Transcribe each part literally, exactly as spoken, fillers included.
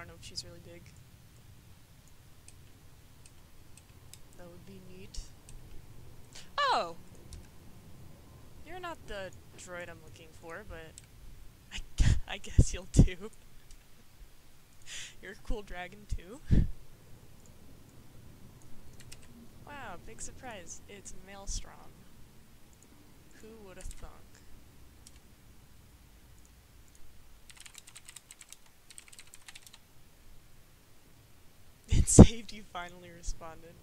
don't know if she's really big. That would be neat. Oh! You're not the droid I'm looking for, but I, I guess you'll do. You're a cool dragon too. Wow, big surprise. It's Maelstrom. Who would have thunk? It saved you finally responded.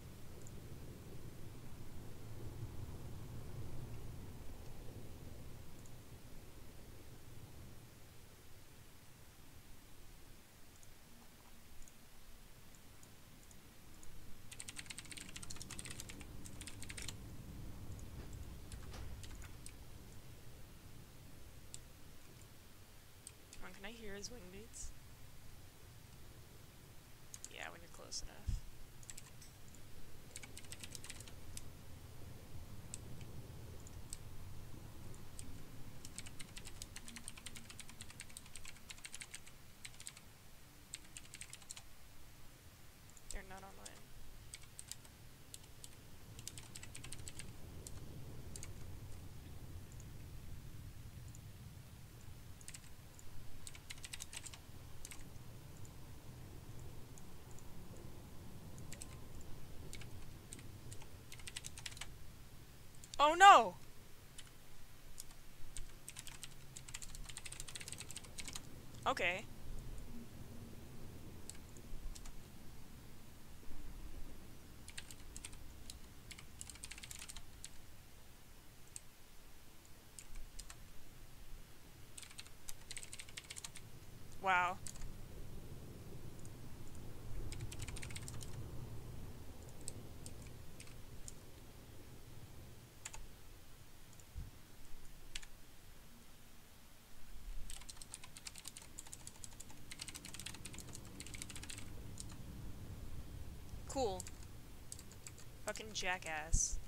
Come on, can I hear his wing beats? Yeah, when you're close enough. You're not online. Oh no! Okay. Wow. Cool. Fucking jackass.